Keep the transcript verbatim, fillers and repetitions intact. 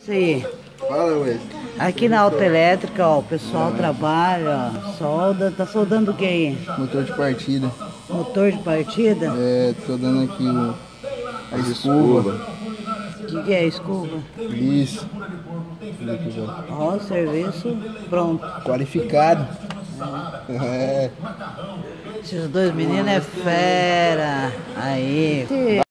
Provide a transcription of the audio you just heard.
Sim. Fala, ué. Aqui na autoelétrica, ó, o pessoal trabalha, ó, solda. Tá soldando o que aí? Motor de partida. Motor de partida? É, tô dando aqui o, a escova. O que, que é escova? Isso. Ó, serviço pronto. Qualificado. É. Esses dois meninos é fera. Aí.